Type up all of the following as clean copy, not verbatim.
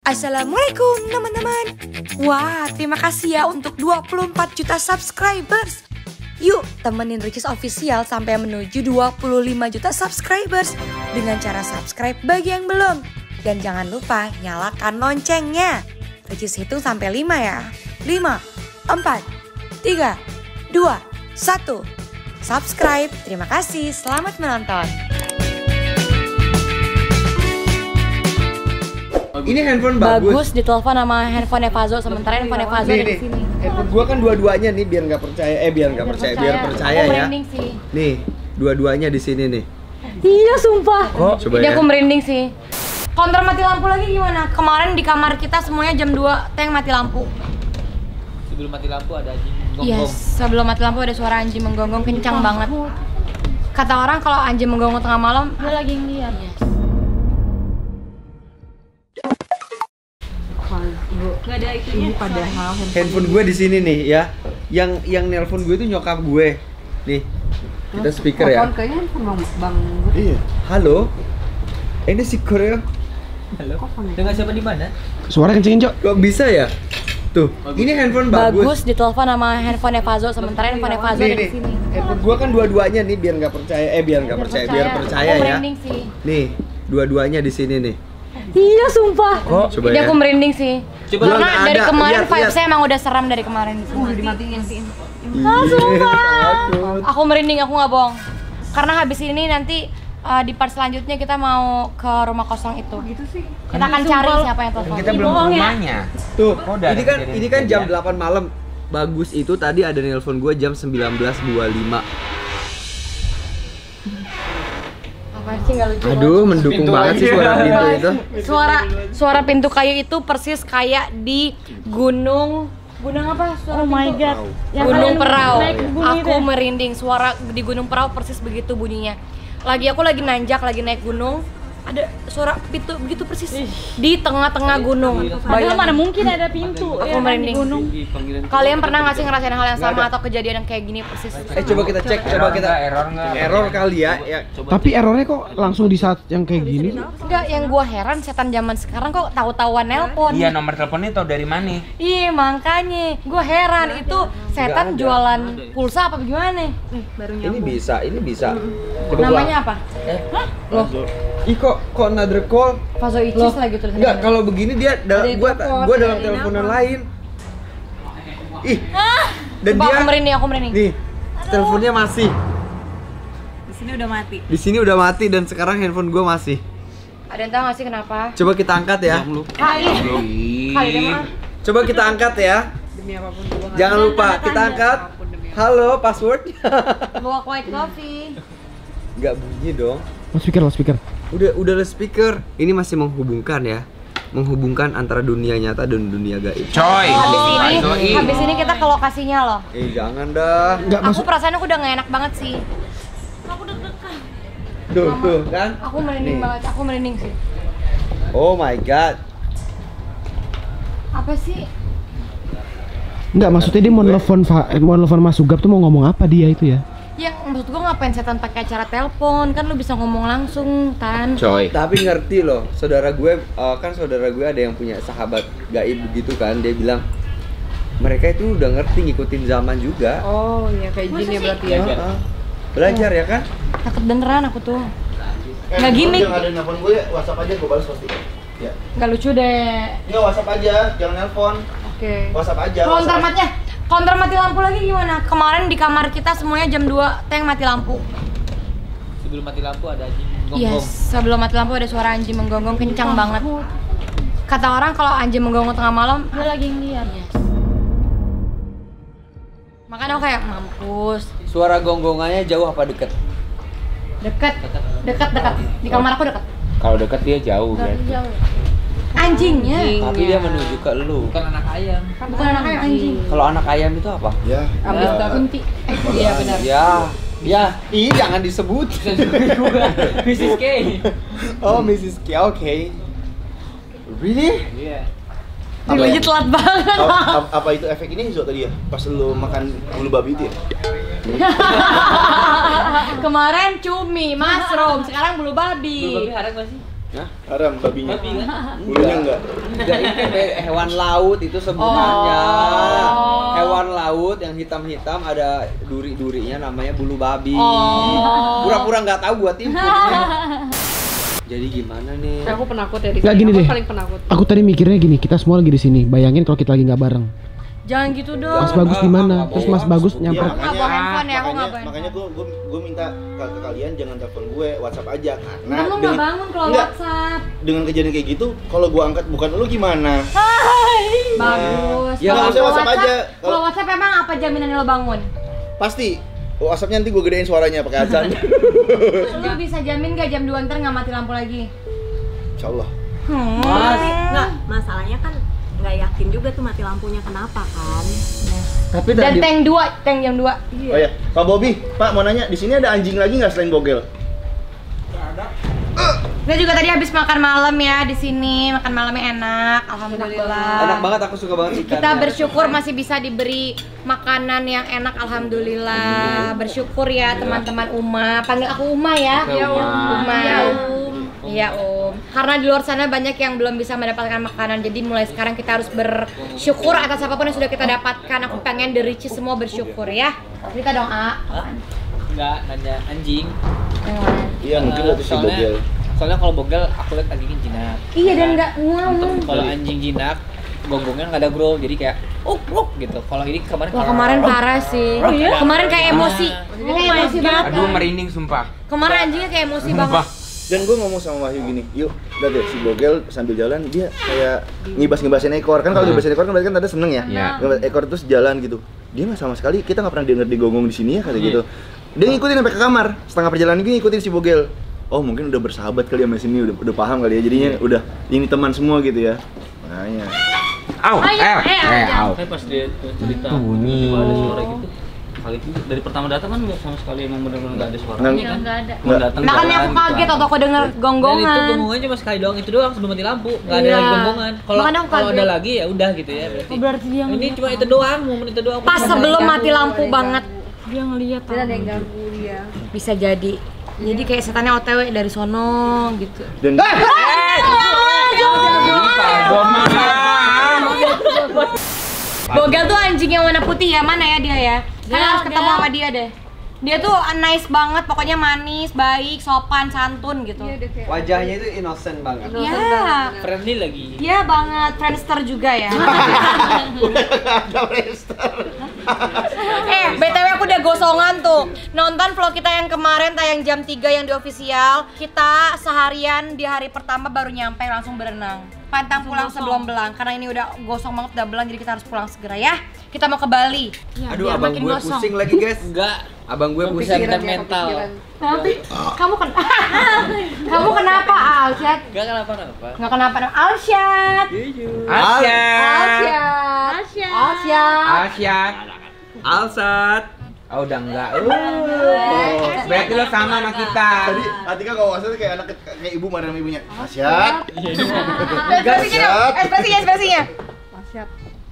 Assalamualaikum teman-teman. Wah, terima kasih ya untuk 24 juta subscribers. Yuk temenin Ricis Official sampai menuju 25 juta subscribers dengan cara subscribe bagi yang belum. Dan jangan lupa nyalakan loncengnya. Ricis hitung sampai 5 ya. 5, 4, 3, 2, 1. Subscribe. Terima kasih. Selamat menonton. Ini handphone bagus. Ditelepon sama handphone Fazo, sementara handphone Fazo ada di sini. Handphone gua kan dua-duanya nih, biar nggak percaya, biar percaya ya. Sih. Nih, dua-duanya di sini nih. Iya sumpah. Kok? Coba Ini ya. aku merinding sih. Counter mati lampu lagi gimana? Kemarin di kamar kita semuanya jam 2 tank mati lampu. Sebelum mati lampu ada anjing menggonggong. Yes, sebelum mati lampu ada suara anjing menggonggong kencang banget. Kata orang kalau anjing menggonggong tengah malam, dia lagi ngeliat. Yes. Gak ada itunya. Ini padahal Handphone gue di sini nih ya. Yang nelpon gue itu nyokap gue. Nih. Kita speaker ya. Kayaknya handphone bang. Iya. Halo. Ini si Korea. Halo. Dengan siapa di mana? Suara kencengin, Cok. Kok bisa ya? Tuh, ini handphone bagus. Ditelepon sama handphone Fazo, sementara handphone Fazo ada di sini. Handphone gua kan dua-duanya nih, biar nggak percaya, biar percaya aku ya. merinding sih. Nih, dua-duanya di sini nih. Iya sumpah. Kok? Coba Ini ya. aku merinding sih. Coba Karena nggak dari ada. kemarin Lihat, vibe lihat. saya emang udah seram dari kemarin. Udah dimatiin. Ah, sumpah. Takut. Aku merinding, aku nggak bohong. Karena habis ini nanti di part selanjutnya kita mau ke rumah kosong itu. Gitu sih. Kita akan cari siapa yang telepon. Kita belum ke rumahnya. Tuh, Oh, udah ini ada kan kejadian. jam 8 malam. Bagus itu tadi ada nelpon gua jam 19.25. Apa sih nggak lucu? Aduh, mendukung Pintu banget sih aja. suara pintu itu. Suara pintu kayu itu persis kayak di gunung apa? Suara pintu? Gunung Perau. Aku merinding, suara di Gunung Perau persis begitu bunyinya. Aku lagi nanjak, lagi naik gunung, ada suara pintu begitu persis di tengah-tengah gunung. Padahal mana mungkin ada pintu Aku ya, kan, merinding. di gunung. Kalian pernah nggak sih ngerasain hal yang sama atau kejadian yang kayak gini persis? Coba kita cek, Error nggak? error kali ya. Tapi errornya kok langsung di saat yang kayak gini? Enggak, yang gua heran setan zaman sekarang kok tahu-tahuan nelpon. Iya, nomor teleponnya tau dari mana? Iya makanya, gua heran itu setan jualan pulsa apa gimana? Ini bisa. Namanya apa? Loh. Ih kok another call? Fazo Icis lagi tulisannya. Enggak, kalau begini dia gua dalam dari teleponan nama. lain. Ih. Dan Sumpah, dia aku merinding. nih, teleponnya masih. Di sini udah mati. Di sini udah mati dan sekarang handphone gua masih. Ada yang tahu nggak sih kenapa? Coba kita angkat ya. Kali deh mah. Coba kita angkat ya. Demi apapun gua nggak Jangan lupa kita angkat. Halo, password. Luwak white coffee. Enggak bunyi dong. Loudspeaker. Udah ada speaker. Ini masih menghubungkan ya. Menghubungkan antara dunia nyata dan dunia gaib. Coy. Habis ini kita ke lokasinya loh. Jangan dah. Enggak Aku masuk. perasaan aku udah nggak enak banget sih. Tuh kan. Aku merinding Nih. banget. Aku merinding sih. Oh my god. Apa sih? Enggak, maksudnya dia mau nelfon Mas Sugap tuh mau ngomong apa dia itu ya? Ya maksud gua ngapain setan pakai acara telepon? Kan lu bisa ngomong langsung, Tan. Coy. Tapi ngerti loh, saudara gue ada yang punya sahabat gaib begitu kan, dia bilang mereka itu udah ngerti ngikutin zaman juga. Oh iya kayak Masa gini ya sih? berarti ya. Belajar ya kan? Takut beneran aku tuh. Nggak gimmick. Jangan ada nelfon gue, WhatsApp aja gue balas pasti. Ya. Nggak lucu deh. Enggak, WhatsApp aja, jangan nelpon. Oke. WhatsApp aja. Counter mati lampu lagi gimana? Kemarin di kamar kita semuanya jam 2 tank mati lampu. Sebelum mati lampu ada anjing menggonggong. Yes, sebelum mati lampu ada suara anjing menggonggong kencang banget. Kata orang kalau anjing menggonggong tengah malam, dia lagi ngeliat. Yes. Makanya aku kayak mampus. Suara gonggongannya jauh apa deket? Dekat. Di kamar aku dekat. Kalau dekat dia jauh berarti. Anjingnya. Tapi dia menuju ke lu. Bukan anak ayam. Bukan anaknya anjing. Kalau anak ayam itu apa? Ya. Abis Kunti. Iya benar. Ya, jangan disebut. Mrs. K. Oh, Mrs. K, oke. Really? Iya. Lagi telat banget. Apa itu efek ini Zo tadi ya? Pas lu makan bulu babi itu ya? Kemarin cumi, mushroom, sekarang bulu babi. Belum haram gak sih? Nah, Haram babinya. Babi kan? Bulunya enggak. enggak itu hewan laut itu sebutannya. Hewan laut yang hitam-hitam ada duri-durinya namanya bulu babi. Pura-pura nggak tahu buat tipu. Jadi gimana nih? Aku penakut ya di Nggak, sini. gini Aku deh. paling penakut. Aku tadi mikirnya gini, kita semua lagi di sini. Bayangin kalau kita lagi nggak bareng. Jangan gitu dong. Mas Bagus di mana? Terus Mas Bagus Iya, nyamper. Aku nggak bawa handphone ya, aku nggak bawa makanya handphone. gue minta ke kalian jangan telepon gue, WhatsApp aja karena Kan lu nggak bangun kalau Enggak. WhatsApp. dengan kejadian kayak gitu, kalau gue angkat bukan lu gimana? Bagus. Ya, Kalau maksudnya WhatsApp aja. Kalau WhatsApp emang apa jaminan lo bangun? Pasti WhatsAppnya nanti gue gedein suaranya pakai azan. Lu bisa jamin gak jam 2 ntar nggak mati lampu lagi? Insyaallah. Nggak, masalahnya kan nggak yakin juga tuh mati lampunya kenapa kan. Tapi Dan tank jam 2. Oh ya, Pak Bobby, Pak mau nanya, di sini ada anjing lagi nggak selain Bogel? Kita juga tadi habis makan malam ya di sini, makan malamnya enak, alhamdulillah. Enak banget, aku suka banget ikan. Kita bersyukur masih bisa diberi makanan yang enak, alhamdulillah. Bersyukur ya teman-teman Uma. Panggil aku Uma ya. Iya, Uma. Uma. Iya Om. Karena di luar sana banyak yang belum bisa mendapatkan makanan. Jadi mulai sekarang kita harus bersyukur atas apapun yang sudah kita dapatkan. Aku pengen the rich semua bersyukur ya. Kita dong A. Enggak, nanya anjing. Yang mana? Iya, mungkin waktu si Bogel. Soalnya kalau Bogel aku lihat anjingnya jinak. Iya dan nggak ngomong. Kalau anjing jinak, gonggongnya nggak ada grow, jadi kayak gitu. Kalau ini kemarin Wah kemarin parah sih. Kemarin kayak emosi. Kayak emosi banget. Aduh, merinding sumpah. Kemarin anjingnya kayak emosi banget. Dan gue ngomong sama Wahyu gini, yuk, lihat deh si Bogel sambil jalan dia kayak ngibas-ngibasin ekor. Kan kalau ngibasin ekor kan berarti kan tanda seneng ya. Iya. Ngibas ekor terus jalan gitu. Dia mah sama sekali kita nggak pernah denger digonggong di sini ya kata gitu. Dia ngikutin sampai ke kamar. Setengah perjalanan dia ngikutin si Bogel. Oh mungkin udah bersahabat kali sama sini, udah paham kali ya. Jadinya udah ini teman semua gitu ya. Makanya. Au, Au. Saya pas dia cerita Bunyi. tiba-tiba ada suara gitu. Kali itu dari pertama datang kan nggak sama sekali emang benar-benar nggak ada suara. Nggak. Kan? Nggak ada. Emang datang Nah kan jalan, aku kaget gitu. waktu aku denger Dan itu gonggongan. gonggongannya cuma sekali doang, itu doang sebelum mati lampu. Nggak ada Iya. lagi gonggongan. Kalau Makanya aku kalau kaget. ada lagi ya udah gitu ya berarti. Oh, berarti dia Ini ngeliat. cuma itu doang, momen itu doang. Pas sebelum mati lampu banget. Dia ngeliat. Ada yang ganggu dia. Bisa jadi. Jadi kayak setannya OTW dari sono gitu. Dan Bogel tuh anjing yang warna putih ya, mana ya dia ya? Kalian harus ketemu sama dia deh. Dia tuh nice banget, pokoknya manis, baik, sopan, santun gitu. Wajahnya itu innocent banget. Iya. Friendly lagi. Iya banget, Friendster juga ya. ada Friendster. BTW aku udah gosongan tuh. Nonton vlog kita yang kemarin tayang jam 3 yang di official. Kita seharian di hari pertama baru nyampe langsung berenang. Pantang pulang sebelum belang karena ini udah gosong banget udah belang, jadi kita harus pulang segera ya. Kita mau ke Bali. Aduh, abang gue pusing lagi guys. Enggak. Abang gue Bisa pusing. mental. Nanti kamu kamu kenapa Alsyad? Enggak kenapa-napa. Nggak kenapa Alsyad. Asyat. Alsat. Oh udah enggak. Berarti lo sama sama kita. Tadi Atika kalau nggak salah kayak anak kayak ibu marah sama ibunya. Asyat. Ekspresinya. Asyap.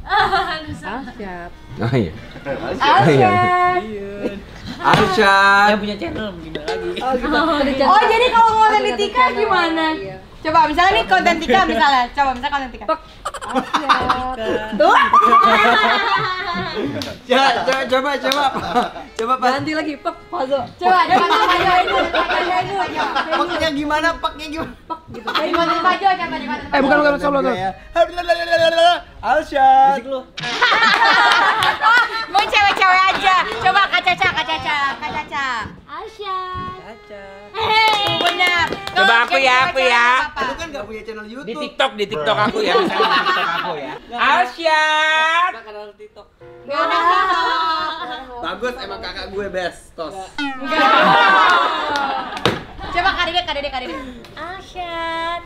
Oh iya. Alsyad. Arsyad. Yang punya channel gimana lagi? Oh jadi kalau konten di Tika gimana? Coba misalnya nih konten Tika misalnya. Coba misalnya konten Tika. Tuh. Coba Ganti lagi, Pek, Fazo. Coba ajain dulu. Paknya gimana? Paknya gimana? Dari konten Pajo coba di konten. Bukan soblok. Alsyad. Mau cewek-cewek aja. Coba Kak Caca. Benar. Coba aku ya. Lu kan nggak punya channel YouTube. Di TikTok aku ya. Misalnya di TikTok aku ya. Asyat. Nggak ada TikTok. Bagus, emang kakak gue best. Tos. Coba Kak Dede. Asyad.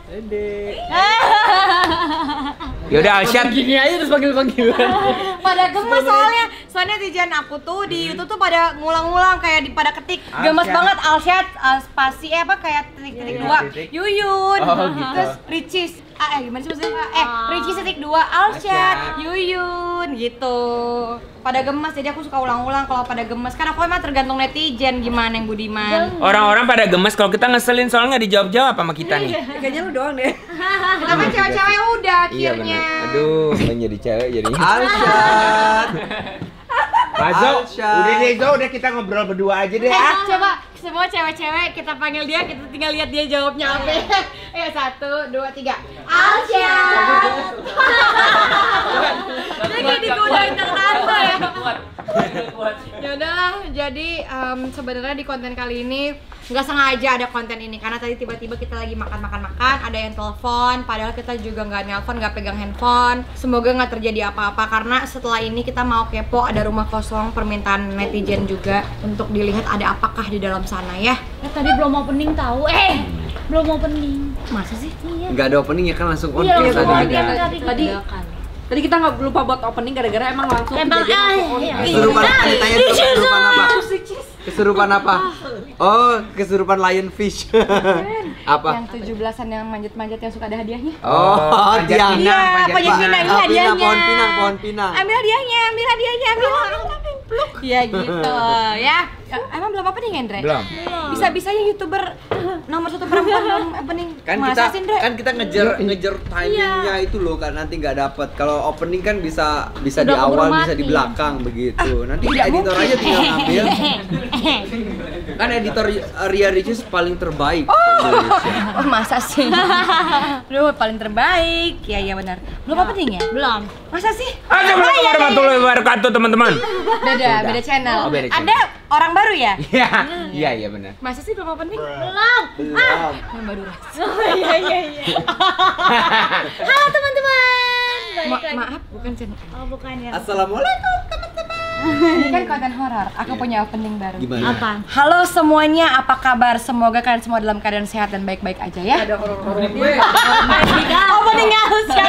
Ya udah Asyat. Gini aja terus panggil-panggilan. Pada gemes soalnya netizen aku tuh di YouTube tuh pada ngulang-ngulang kayak pada ketik gemes Alsyad. banget Alsyad spasi kayak titik-titik dua Yuyun Oh, gitu. terus Ricis gimana sih maksudnya? Ricis 2 Alsyad, Yuyun gitu. Pada gemes, jadi aku suka ulang-ulang kalau pada gemes. Karena aku emang tergantung netizen gimana yang budiman. Orang-orang pada gemes kalau kita ngeselin soalnya nggak dijawab-jawab sama kita nih. Kayaknya lu doang deh. Kita kan cewek-cewek udah Iya akhirnya. benar. Aduh, menjadi cewek jadinya. Alsyad. Zo, Alsyad. udah deh Zo, udah kita ngobrol berdua aja deh. Coba semua cewek-cewek kita panggil dia, kita tinggal lihat dia jawabnya apa. 1, 2, 3. Alsyad. Dia kayak digodain tante ya. Ya udahlah, jadi sebenarnya di konten kali ini nggak sengaja ada konten ini karena tadi tiba-tiba kita lagi makan, ada yang telepon, padahal kita juga nggak nelpon, nggak pegang handphone. Semoga nggak terjadi apa-apa karena setelah ini kita mau kepo, ada rumah kosong permintaan netizen juga untuk dilihat ada apakah di dalam sana ya. Tadi belum opening tahu. Belum opening. Masa sih? Iya. Enggak ada opening ya kan langsung on Iya, cam tadi. Tadi kita nggak lupa buat opening gara-gara emang langsung Kesurupan apa ditanya tuh, kesurupan apa? Kesurupan apa? Oh, kesurupan lionfish. Apa? Yang 17-an yang manjat-manjat yang suka ada hadiahnya. Oh, tiang. Iya, panjat pinang ini hadiahnya. Pohon pinang. Ambil hadiahnya. Peluk. Ya gitu ya. Emang belum opening Andre? Belum. Bisa-bisanya YouTuber nomor 1 perempuan belum opening. Masa sih, Andre? Kan kita ngejar timingnya itu loh kan nanti nggak dapat. Kalau opening kan bisa di awal, bisa di belakang begitu. Nanti editor aja tinggal ngambil. Kan editor Ria Ricis paling terbaik Indonesia. Oh, masa sih? Duh, paling terbaik. Iya benar. Belum opening ya? Belum. Masa sih? Assalamualaikum warahmatullahi wabarakatuh teman-teman. Beda channel. Oh, beda channel. Ada orang baru ya? Iya benar. Masa sih belum opening? Belum. Yang baru ras. Iya. Halo teman-teman. Maaf, bukan channel. Oh, bukan ya. Assalamualaikum. Ini kan konten horor. Aku punya opening baru. Gimana? Apa? Halo semuanya, apa kabar? Semoga kalian semua dalam keadaan sehat dan baik-baik aja ya. ada horor-horor. Opening house ya.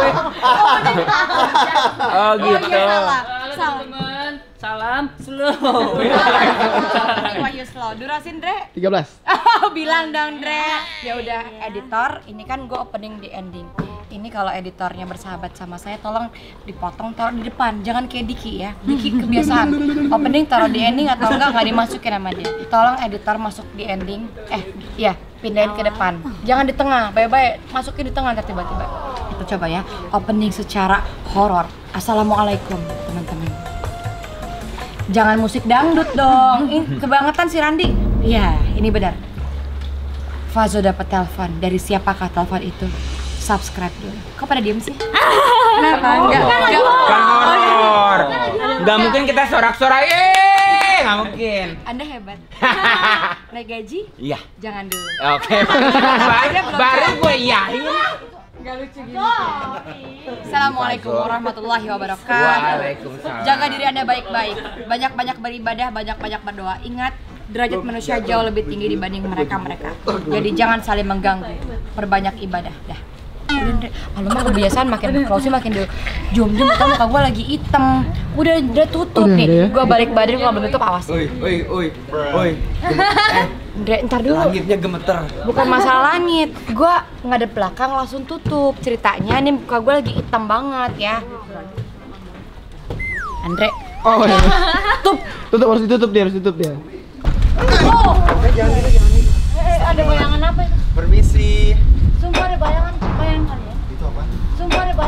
Oh gitu. Salah. Teman, salam slow. Wah, you slow. Durasin, Dre. 13. Bilang dong, Dre. Ya udah, editor, ini kan gue opening di ending. Ini kalau editornya bersahabat sama saya, tolong dipotong, taruh di depan. Jangan kayak Diki ya. Diki kebiasaan. Opening taruh di ending atau enggak dimasukin sama dia. Tolong editor masuk di ending. Pindahin ke depan. Jangan di tengah. Bye-bye. Masukin di tengah ntar tiba-tiba. Kita coba ya. Opening secara horor. Assalamualaikum, teman-teman. Jangan musik dangdut dong. Ini kebangetan si Randi. Iya, ini benar. Fazo dapat telepon. Dari siapakah telepon itu? Subscribe dulu. Kok pada diem sih? Kenapa? Enggak. Kan horor. Nggak mungkin kita sorak-sorak. Nggak mungkin. Anda hebat. Naik gaji? Iya. Jangan dulu. Oke. Baru gue iyain. Gak lucu gini. Assalamualaikum warahmatullahi wabarakatuh. Waalaikumsalam. Jaga diri Anda baik-baik. Banyak-banyak beribadah, banyak-banyak berdoa. Ingat, derajat manusia jauh lebih tinggi dibanding mereka. Jadi jangan saling mengganggu. Perbanyak ibadah. Dah. Kalau mah kebiasaan makin close makin jum muka gue lagi hitam. Udah tutup nih. Gue balik badan kalau belum tutup awas. Oi. Andre, ntar dulu. Langitnya gemeter. Bukan masalah langit. Gue ngadep belakang langsung tutup. Ceritanya nih muka gue lagi hitam banget ya. Andre. Oh iya. Harus ditutup dia. Oh. Ada bayangan apa itu? Permisi. Sumpah ada bayangan kali ya. Itu apa? Sumpah ada